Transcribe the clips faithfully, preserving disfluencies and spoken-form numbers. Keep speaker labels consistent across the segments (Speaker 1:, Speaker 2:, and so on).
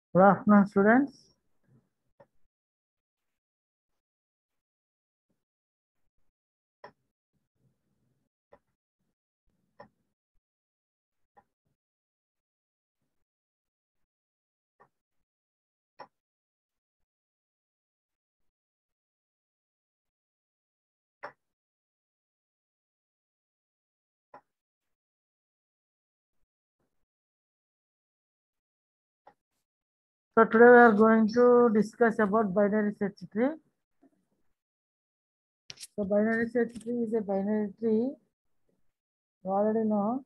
Speaker 1: Good afternoon, students. So today we are going to discuss about binary search tree. So binary search tree is a binary tree. You already know.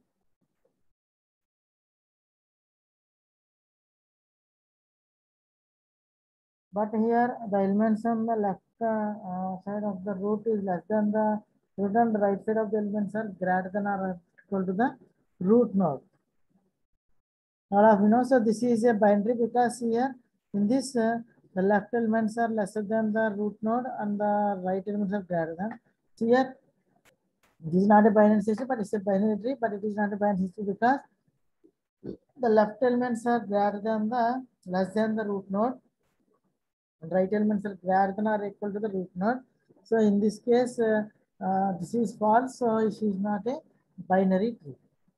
Speaker 1: But here the elements on the left uh, side of the root is less than the root, and the right side of the elements are greater than or equal to the root node. All of you know. So this is a binary because here in this uh, the left elements are lesser than the root node and the right elements are greater than. So here this is not a binary system, but it's a binary tree, but it is not a binary system because the left elements are greater than the less than the root node, and right elements are greater than or equal to the root node. So in this case, uh, uh, this is false, so it is not a binary tree.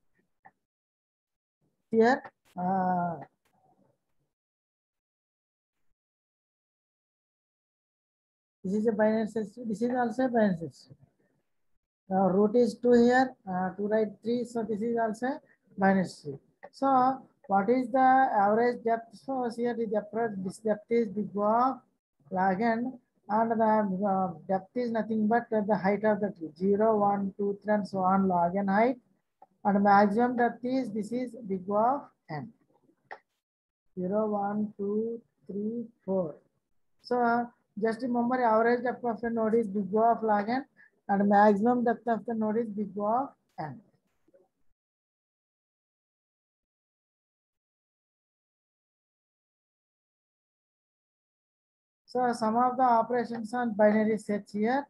Speaker 1: Here, uh, this is a binary system. This is also a binary system. Now root is two here, uh, two right three, so this is also a binary tree. So what is the average depth? So here the depth, this depth is big of log n, and the uh, depth is nothing but uh, the height of the tree, zero, one, two, three, and so on log n height, and maximum depth is this is big of n, zero, one, two, three, four. So uh, just remember average depth of the node is big O of log n, and maximum depth of the node is big O of n. So some of the operations on binary search here.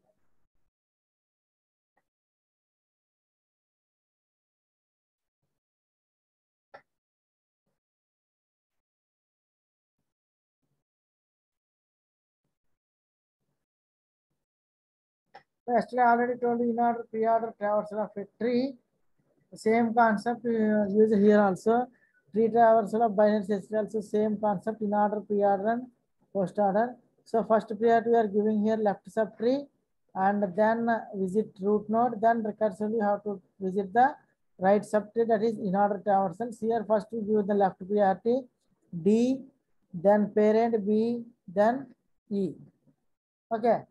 Speaker 1: So yesterday I already told you in order pre-order traversal of a tree. The same concept uh, used here also. Tree traversal of binary search also same concept in order pre-order and post-order. So first priority we are giving here left subtree, and then visit root node, then recursively you have to visit the right subtree, that is in order traversal. Here first we give the left priority D, then parent B, then E. Okay.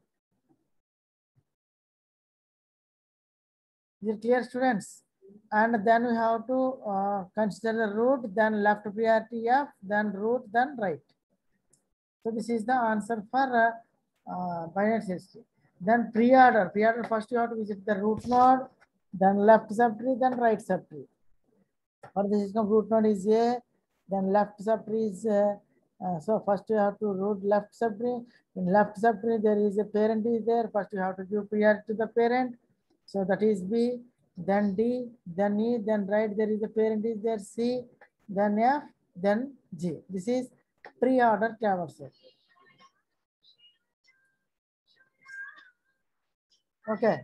Speaker 1: Is it clear, students? And then we have to uh, consider the root, then left priority F, then root, then right. So this is the answer for uh, uh, binary search tree. Then pre-order. Pre-order first you have to visit the root node, then left subtree, then right subtree. For the system root node is A, then left subtree is uh, uh, so first you have to root left subtree. In left subtree there is a parent is there. First you have to give priority to the parent. So that is B, then D, then E, then right there is a parent is there, C, then F, then G. This is pre-order traversal. Okay.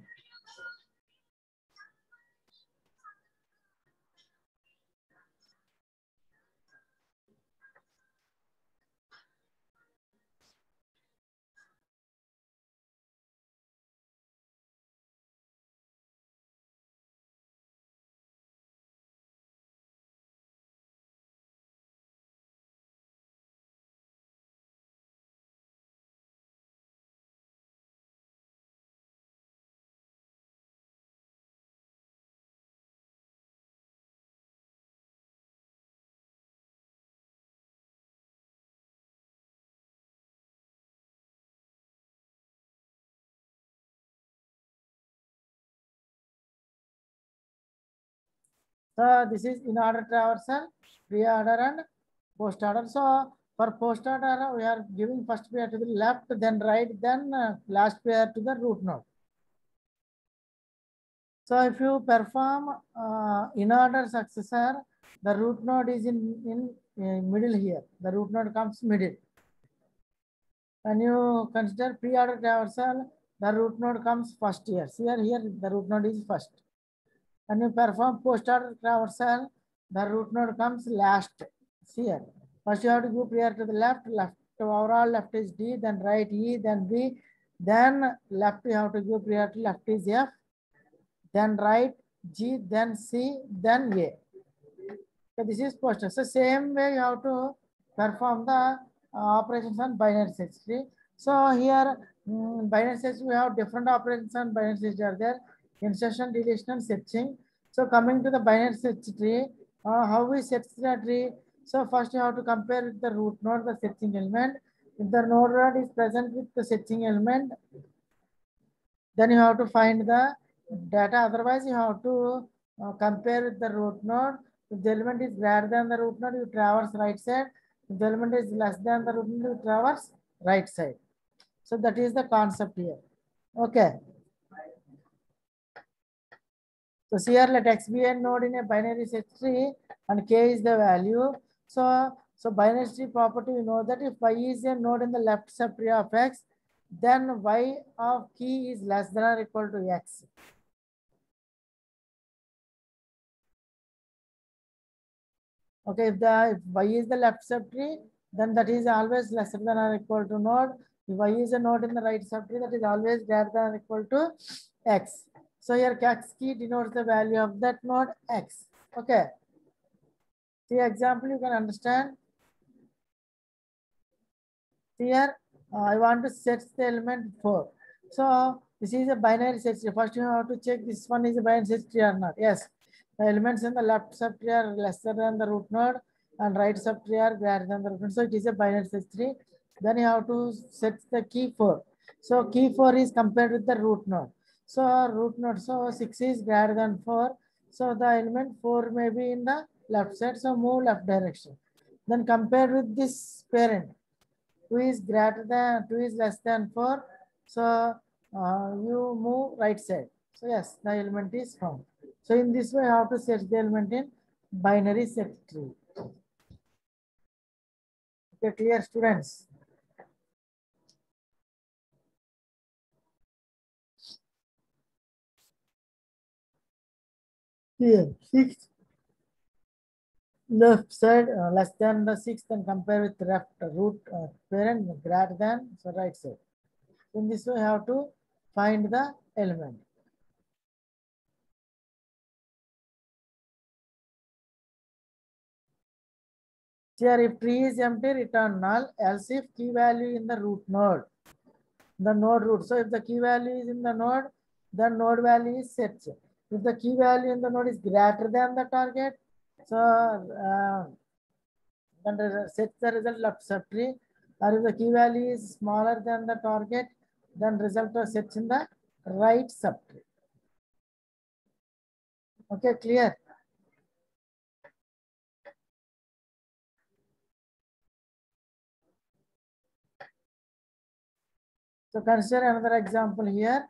Speaker 1: So this is in order traversal, pre-order and post-order. So for post-order, we are giving first pair to the left, then right, then uh, last pair to the root node. So if you perform uh, in order successor, The root node is in, in uh, middle here. The root node comes middle. When you consider pre-order traversal, the root node comes first here. Here, here the root node is first. When you perform post-order traversal, the root node comes last. Here. First you have to go prior to the left, left overall left is D, then right E, then B, then left you have to go prior to left is F, then right G, then C, then A. So this is poster. So same way you have to perform the uh, operations on binary search tree. So here um, binary search we have different operations on binary search are there. Insertion, deletion, and searching. So coming to the binary search tree, uh, how we search the tree? So first you have to compare with the root node, the searching element. If the node node is present with the searching element, then you have to find the data. Otherwise, you have to uh, compare with the root node. If the element is greater than the root node, you traverse right side. If the element is less than the root node, you traverse right side. So that is the concept here. Okay. So here let X be a node in a binary search tree and K is the value. So, so binary tree property, we know that if Y is a node in the left subtree of X, then Y of key is less than or equal to X. Okay, if the if Y is the left subtree, then that is always lesser than or equal to node. If Y is a node in the right subtree, that is always greater than or equal to X. So here X key denotes the value of that node X. Okay. See example you can understand. Here uh, I want to set the element four. So this is a binary search tree. First you have to check this one is a binary search tree or not. Yes. The elements in the left subtree are lesser than the root node and right subtree are greater than the root node. So it is a binary search tree. Then you have to set the key four. So key four is compared with the root node. So root node, so six is greater than four. So the element four may be in the left side. So move left direction. Then compared with this parent, two is greater than, two is less than four. So uh, you move right side. So yes, the element is found. So in this way, how to search the element in binary search tree. Okay, clear students? Here, six left side uh, less than the six, then compare with left uh, root uh, parent greater than, so right side. In this way, how to find the element. Here, if tree is empty, return null, else if key value in the root node, the node root. So if the key value is in the node, the node value is set. If the key value in the node is greater than the target, so uh, then set the result left subtree. Or if the key value is smaller than the target, then result was set in the right subtree. Okay, clear? So consider another example here.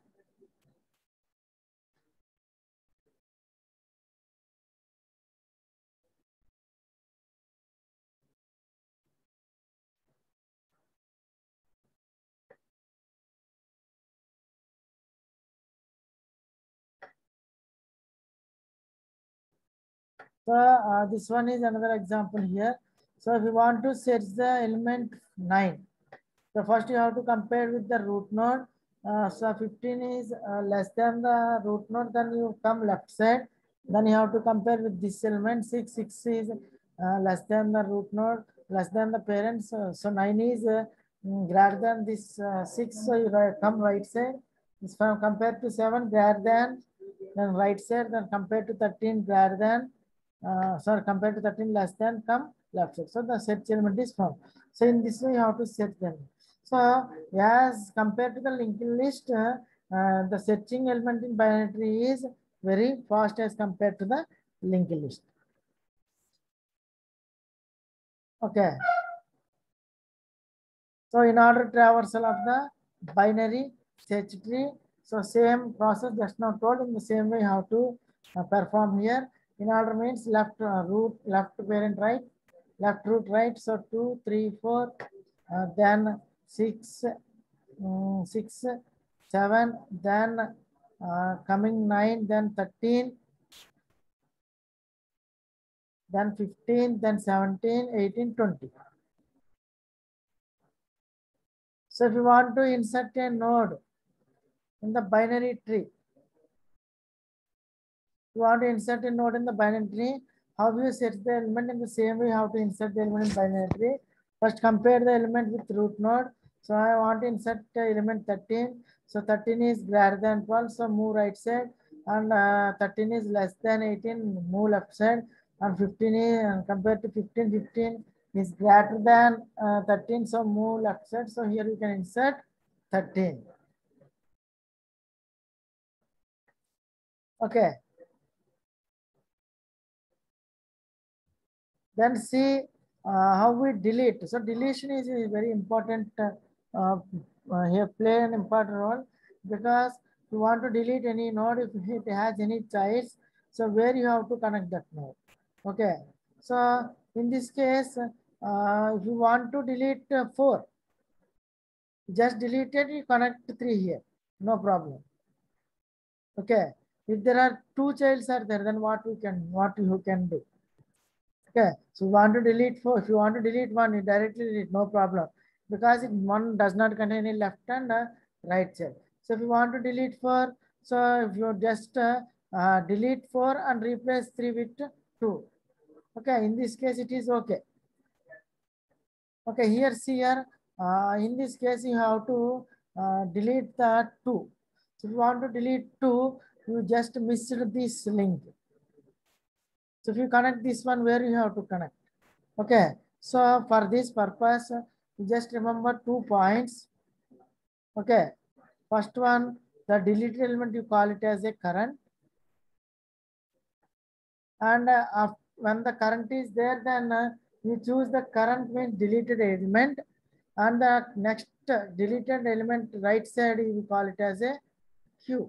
Speaker 1: So uh, this one is another example here. So if you want to search the element nine, so first you have to compare with the root node. Uh, so fifteen is uh, less than the root node, then you come left side. Then you have to compare with this element. Six, six is uh, less than the root node, less than the parents. Uh, so nine is uh, greater than this uh, six. So you right, come right side. This from compared to seven greater than, then right side. Then compared to thirteen greater than. Uh, sorry, compared to thirteen less than, come left side. So the search element is found. So in this way you have to search them. So as compared to the linked list, uh, uh, the searching element in binary tree is very fast as compared to the linked list. Okay. So in order traversal of the binary search tree, so same process just now told in the same way how to uh, perform here. In order means left uh, root, left parent right, left root right. So two, three, four, uh, then six, um, six, seven, then uh, coming nine, then thirteen, then fifteen, then seventeen, eighteen, twenty. So if you want to insert a node in the binary tree, you want to insert a node in the binary tree, how you set the element in the same way how to insert the element in binary tree. First compare the element with root node. So I want to insert the element thirteen. So thirteen is greater than twelve, so move right side, and uh, thirteen is less than eighteen, move left side, and fifteen is uh, compared to fifteen, fifteen is greater than uh, thirteen, so move left side. So here you can insert thirteen. Okay. Then see uh, how we delete. So deletion is a very important uh, uh, here play an important role, because you want to delete any node if it has any childs. So where you have to connect that node. Okay. So in this case, uh, if you want to delete uh, four, just delete it, you connect three here. No problem. Okay. If there are two childs are there, then what we can what you can do? Okay, so you want to delete four. If you want to delete one, you directly delete, no problem, because it, one does not contain any left and uh, right child. So if you want to delete four, so if you just uh, uh, delete four and replace three with two. Okay, in this case it is okay. Okay, here see here, uh, in this case you have to uh, delete the two. So if you want to delete two, you just missed this link. So if you connect this one, where you have to connect? Okay, so for this purpose, you just remember two points. Okay, first one, the deleted element, you call it as a current. And uh, when the current is there, then uh, you choose the current means deleted element. And the next uh, deleted element right side, you call it as a Q.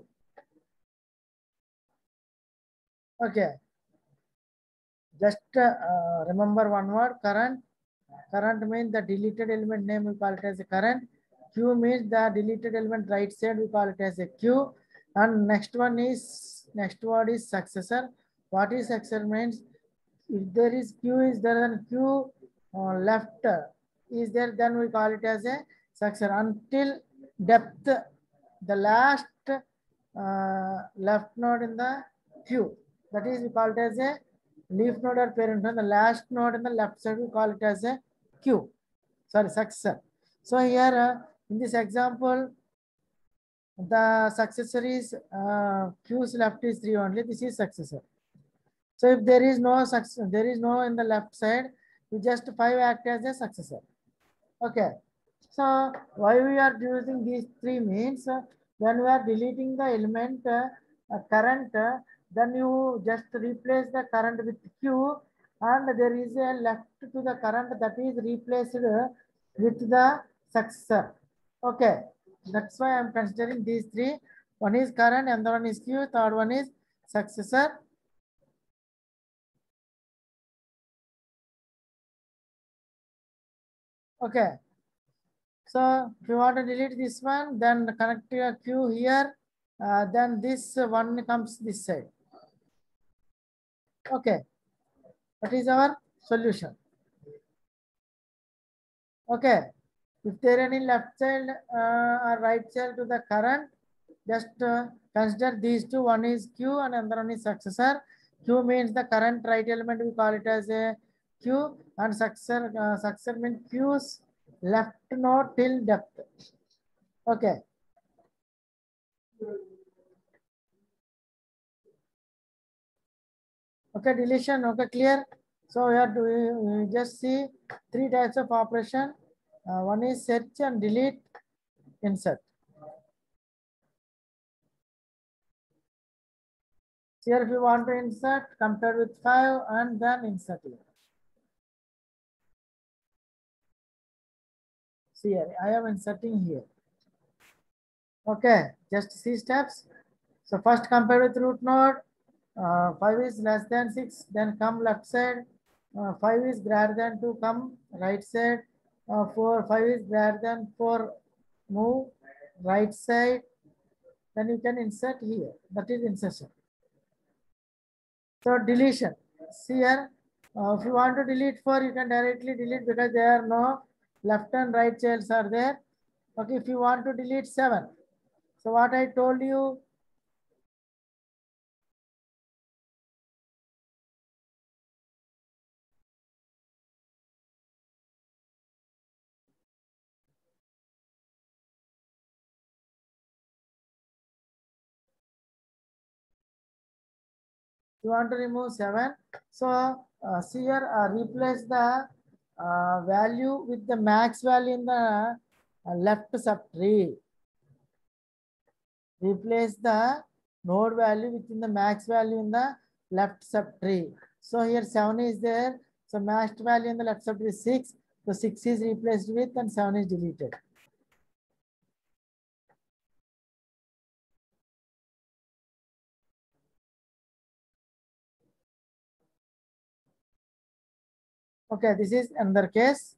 Speaker 1: Okay, just uh, remember one word, current. Current means the deleted element name, we call it as a current. Q means the deleted element right side, we call it as a Q. And next one is, next word is successor. What is successor means? If there is Q is there, then Q uh, left is there, then we call it as a successor until depth, the last uh, left node in the Q. That is, we call it as a leaf node or parent node. The last node in the left side, we call it as a Q. Sorry, successor. So here uh, in this example, the successor is uh, Q's left is three only. This is successor. So if there is no success, there is no in the left side, we just five act as a successor. Okay. So why we are using these three means uh, when we are deleting the element uh, uh, current, uh, then you just replace the current with Q, and there is a left to the current that is replaced uh, with the successor. Okay. That's why I am considering these three. One is current, and the one is Q, third one is successor. Okay. So if you want to delete this one, then connect your Q here. Uh, then this one comes this side. Okay. That is our solution. Okay. If there any left child uh, or right child to the current, just uh, consider these two. One is Q and another one is successor. Q means the current right element. We call it as a Q, and successor uh, successor means Q's left node till depth. Okay. Okay, deletion. Okay, clear. So we are doing, we just see three types of operation. Uh, one is search and delete, insert. Here if you want to insert, compare with five and then insert it. See here, I am inserting here. Okay, just see steps. So first compare with root node, Uh, five is less than six, then come left side. Uh, five is greater than two, come right side. Uh, four, five is greater than four, move right side. Then you can insert here. That is insertion. So deletion. See here, uh, if you want to delete four, you can directly delete because there are no left and right childs are there. Okay, if you want to delete seven. So what I told you, you want to remove seven. So uh, see here, uh, replace the uh, value with the max value in the uh, left subtree. Replace the node value within the max value in the left subtree. So here seven is there. So max value in the left subtree is six. So six is replaced with and seven is deleted. Okay, this is another case.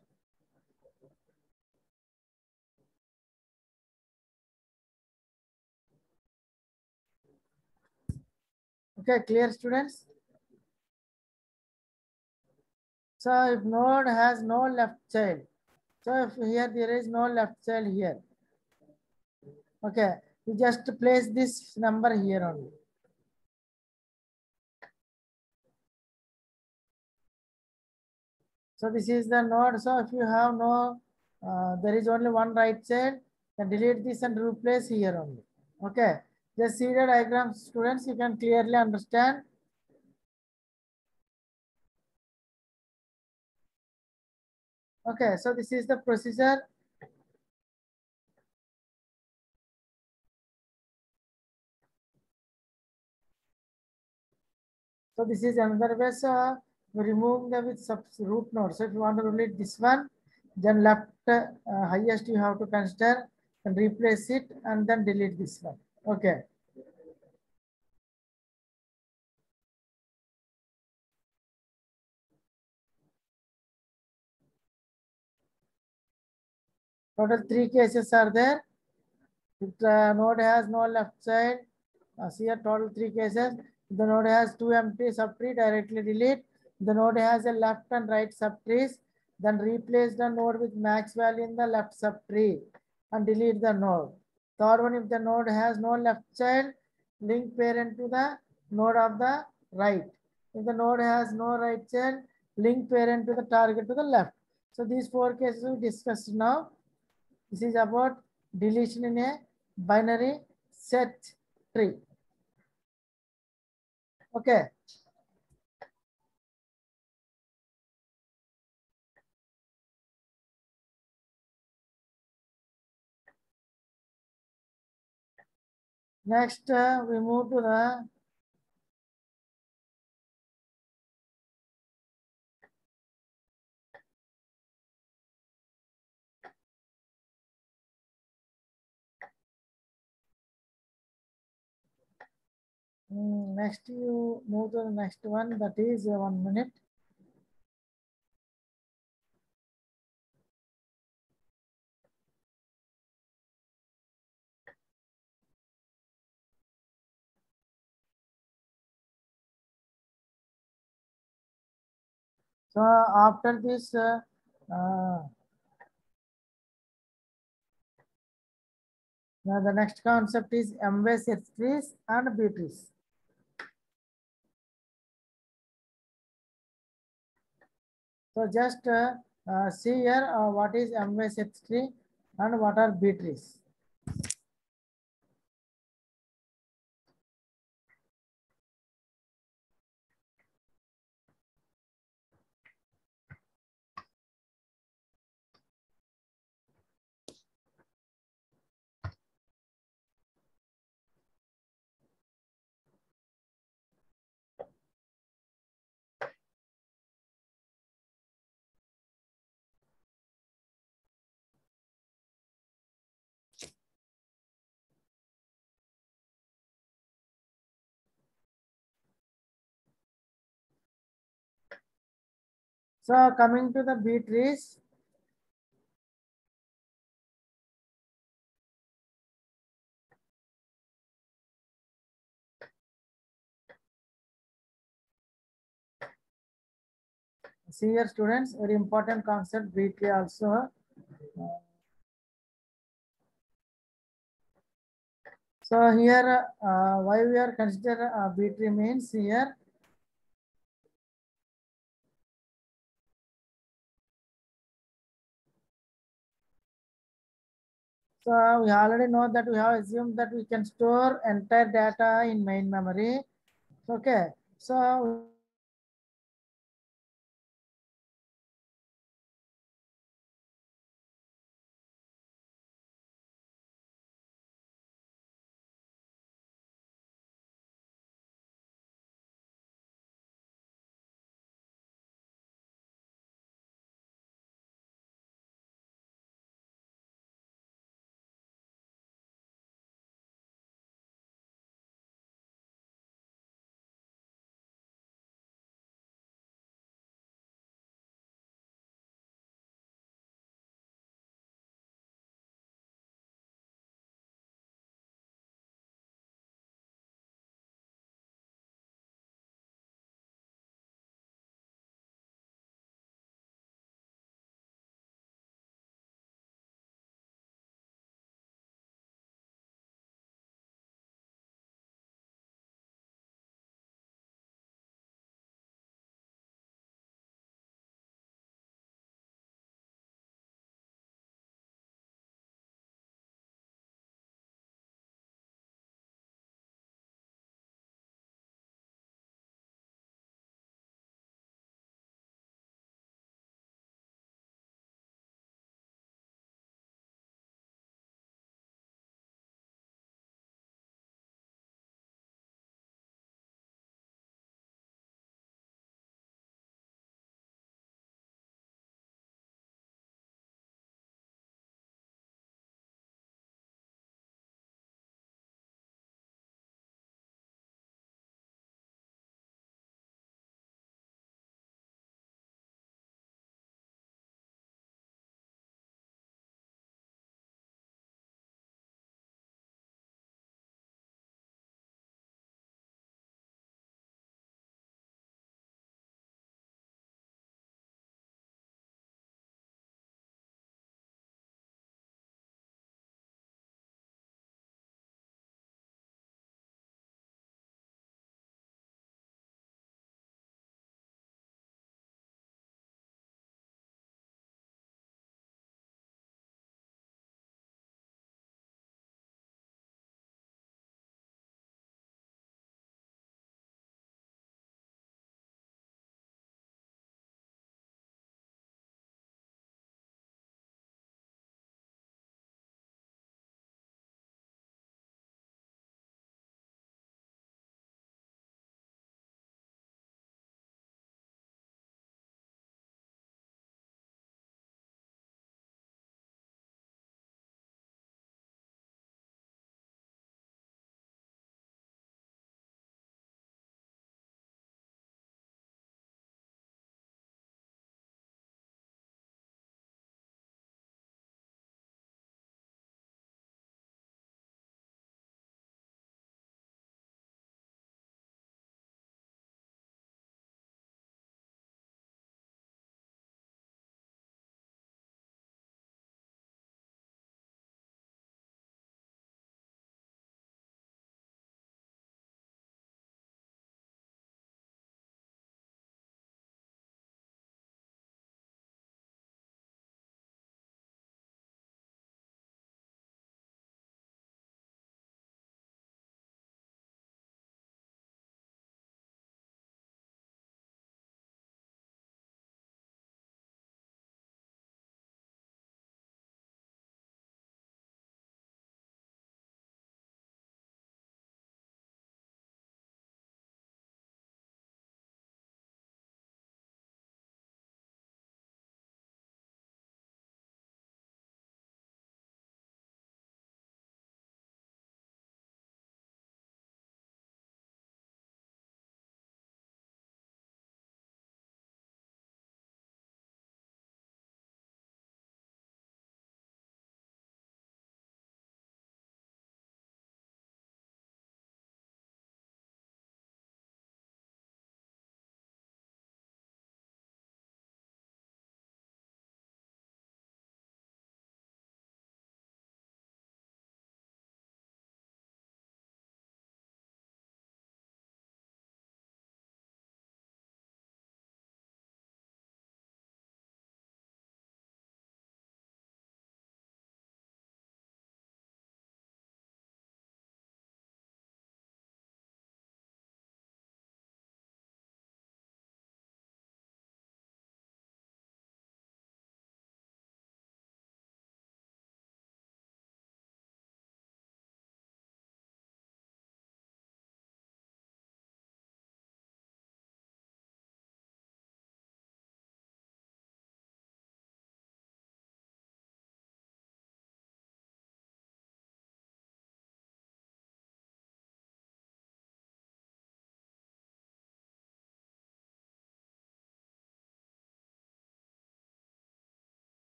Speaker 1: Okay, clear students? So if node has no left child, so if here there is no left child here, okay, you just place this number here only. So this is the node. So if you have no, uh, there is only one right child, then delete this and replace here only. Okay, just see the diagram, students, you can clearly understand. Okay, so this is the procedure. So this is another way. So we remove the with sub root node. So if you want to delete this one, then left uh, highest you have to consider and replace it and then delete this one. Okay. Total three cases are there. If the node has no left side, uh, see here total three cases. The node has two empty subtree, directly delete. The node has a left and right subtrees, then replace the node with max value in the left subtree and delete the node. Third one, if the node has no left child, link parent to the node of the right. If the node has no right child, link parent to the target to the left. So these four cases we discussed now. This is about deletion in a binary search tree. Okay. Next, uh, we move to the mm, next. You move to the next one. That is uh, one minute. So after this, uh, uh, now the next concept is M-way search trees and B trees. So just uh, uh, see here uh, what is M-way search tree and what are B trees. So coming to the B trees. See here students, very important concept B tree also. So here uh, why we are consider uh, B tree means here so we already know that we have assumed that we can store entire data in main memory. Okay, so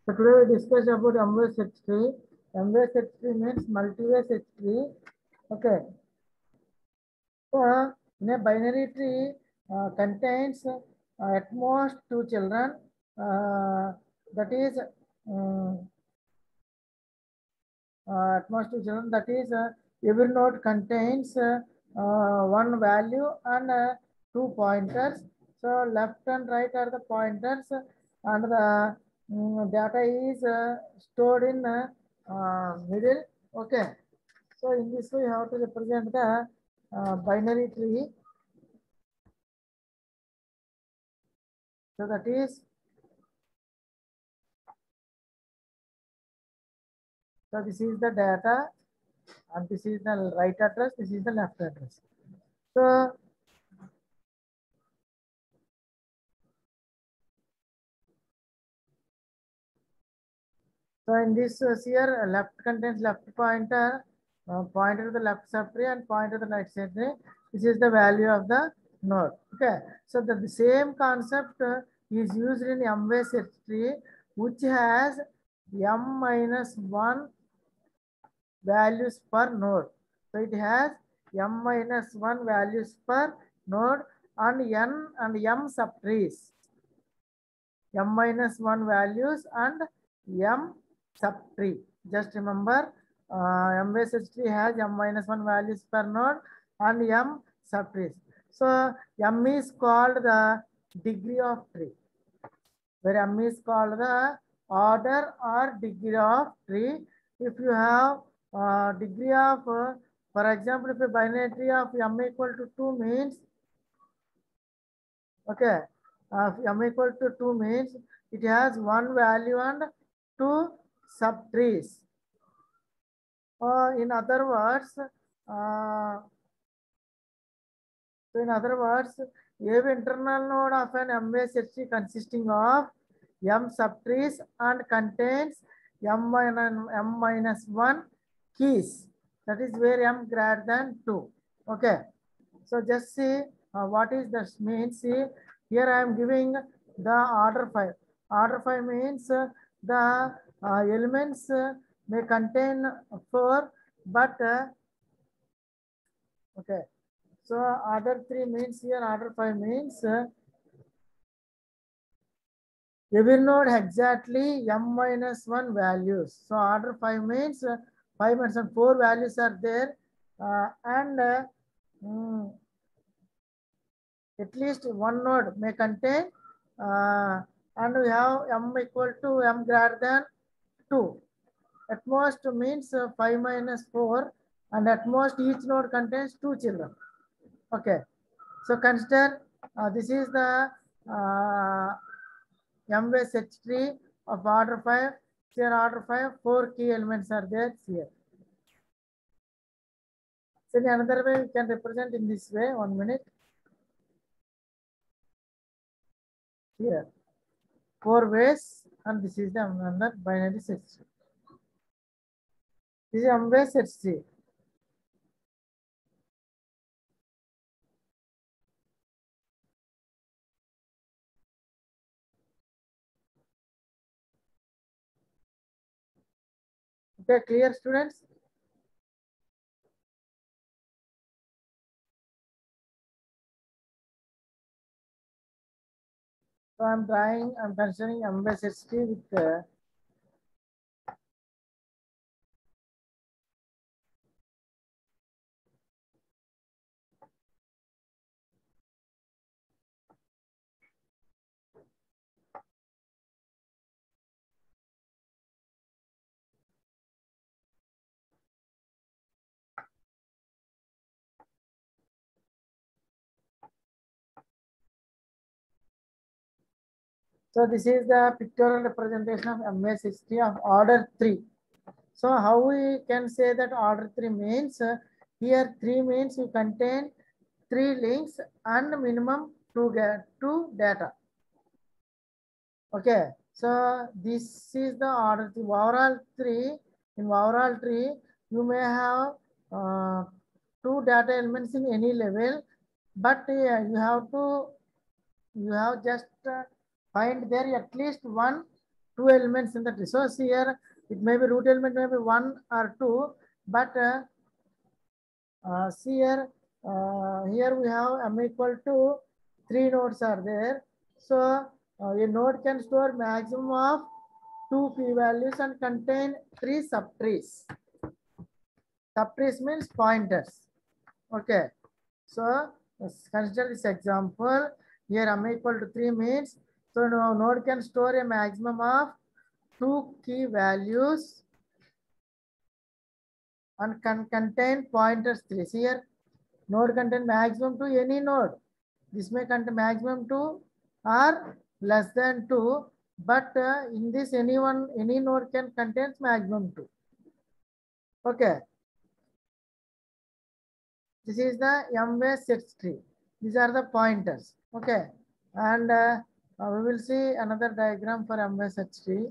Speaker 1: So today we discussed about M-way search tree. M-way search tree means multi-way search tree. Okay. So in a binary tree uh, contains uh, at most two children. Uh, that is um, uh, at most two children. That is uh, every node contains uh, uh, one value and uh, two pointers. So left and right are the pointers, and the um, data is uh, stored in uh, uh, middle. Okay. So in this way, you have to represent the uh, binary tree. So that is, so this is the data, and this is the right address, this is the left address. So So in this uh, here, uh, left contains left pointer, uh, pointer to the left subtree and pointer to the right subtree. This is the value of the node. Okay. So the, the same concept uh, is used in M-way search tree, which has m minus one values per node. So it has m minus one values per node and n and m subtrees. M minus one values and m subtree. Just remember, uh, M-way search tree has m minus one values per node and m subtrees. So m is called the degree of tree, where m is called the order or degree of tree. If you have uh, degree of, uh, for example, if a binary tree of m equal to two means, okay, uh, if m equal to two means it has one value and two subtrees. Uh, in other words, uh, so in other words, every internal node of an M-way search tree consisting of m subtrees and contains m minus, m minus one keys. That is where m greater than two. Okay. So just see uh, what is this means. See, here I am giving the order five. Order five means uh, the uh, elements uh, may contain four, but uh, okay. So order three means here order five means uh, every node exactly m minus one values. So order five means uh, five minus one, four values are there, uh, and uh, mm, at least one node may contain, uh, and we have m equal to m greater than two. At most means uh, five minus four, and at most each node contains two children. Okay. So consider uh, this is the uh, M-way search tree of order five. Here order five, four key elements are there here. So in another way we can represent in this way. One minute. Here. Four ways, and this is the another binary search tree. This is M-way search tree. Okay, clear, students? So I'm trying, I'm considering M-way search tree with uh, so this is the pictorial representation of M-way search tree of order three. So how we can say that order three means uh, here three means you contain three links and minimum two get two data. Okay, so this is the order three. Overall three, in overall tree you may have uh, two data elements in any level, but uh, you have to you have just uh, find there at least one two elements in the tree. So see here, it may be root element may be one or two, but uh, uh, see here, uh, here we have m equal to three nodes are there. So uh, a node can store maximum of two p values and contain three subtrees. Subtrees means pointers. Okay. So let's consider this example. Here m equal to three means, so now node can store a maximum of two key values and can contain pointers three. See here, node contain maximum to any node. This may contain maximum two or less than two, but uh, in this anyone any node can contain maximum two. Okay. This is the M-way set tree. These are the pointers. Okay. And uh, uh, we will see another diagram for M-way set tree.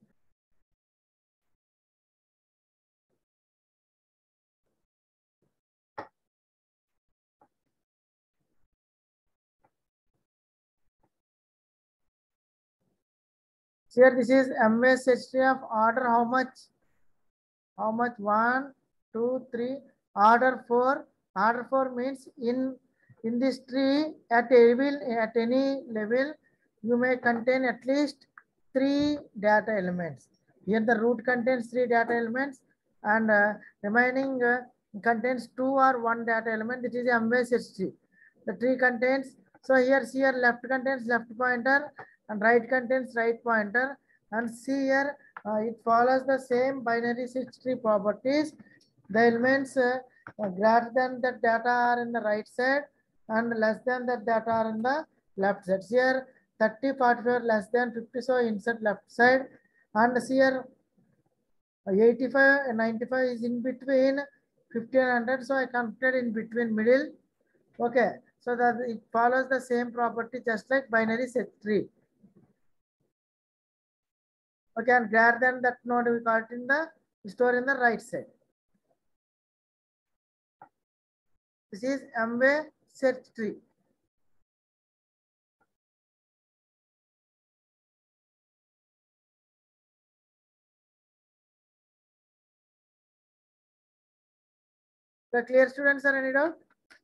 Speaker 1: So here this is M-way set tree of order how much? How much? One, two, three. Order four. Order four means in in this tree at level at any level you may contain at least three data elements. Here the root contains three data elements and uh, remaining uh, contains two or one data element. This is a M-way set tree. The tree contains, so here see here left contains left pointer and right contains right pointer, and see here uh, it follows the same binary search tree properties. The elements uh, uh, greater than the data are in the right side and less than the data are in the left side. Here thirty, forty-five less than fifty, so insert left side, and here eighty-five, ninety-five is in between fifty and one hundred, so I computed in between middle. Okay, so that it follows the same property just like binary set tree. Okay, and greater than that node we call it in the store in the right side. This is M-way search tree. The clear students are any doubt?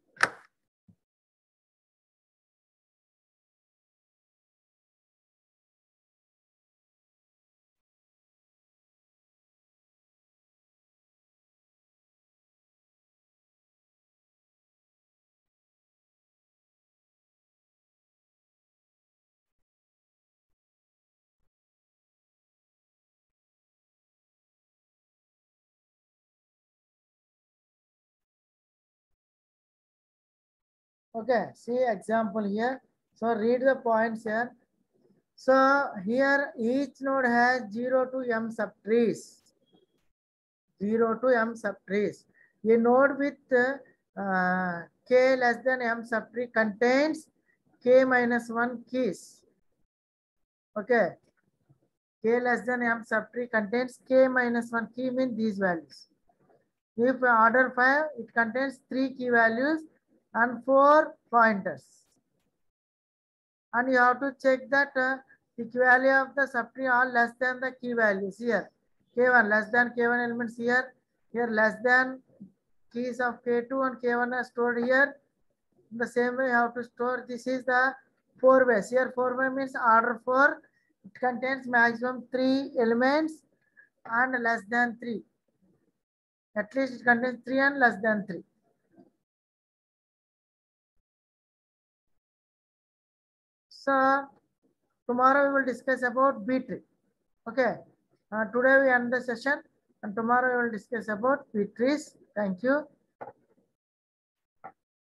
Speaker 1: Okay, see example here. So read the points here. So here each node has zero to m subtrees. zero to m subtrees. A node with uh, k less than m subtree contains k minus one keys. Okay. K less than m subtree contains k minus one key means these values. If order five, it contains three key values and four pointers. And you have to check that uh, the key value of the subtree are less than the key values here. K one less than K one elements here. Here less than keys of K two and K one are stored here. In the same way you have to store. This is the four ways. Here four way means order four. It contains maximum three elements and less than three. At least it contains three and less than three. So tomorrow we will discuss about B tree. Okay. Uh, today we end the session and tomorrow we will discuss about B trees. Thank you.